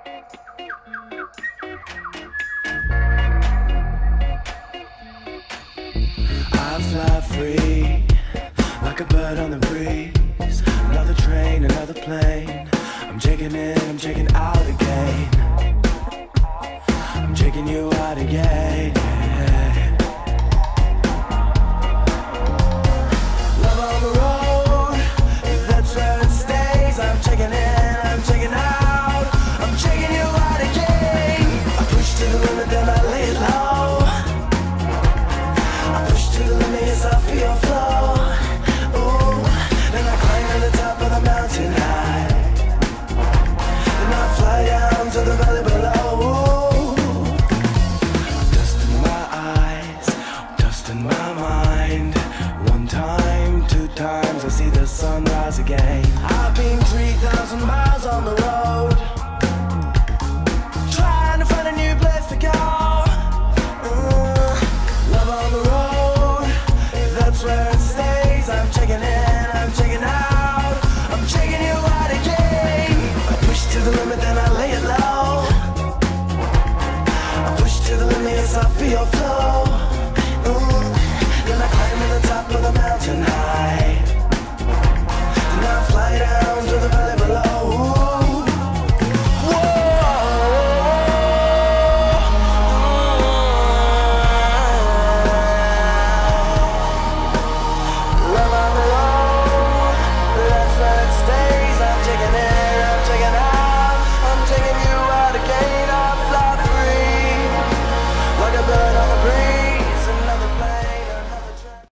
I fly free, like a bird on the breeze. Another train, another plane. I'm checking in, I'm checking out again. I'm checking you out again.